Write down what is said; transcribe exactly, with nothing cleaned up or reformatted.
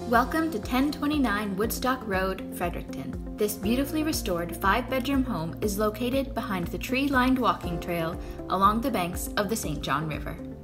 Welcome to ten twenty-nine Woodstock Road, Fredericton. This beautifully restored five-bedroom home is located behind the tree-lined walking trail along the banks of the Saint John River.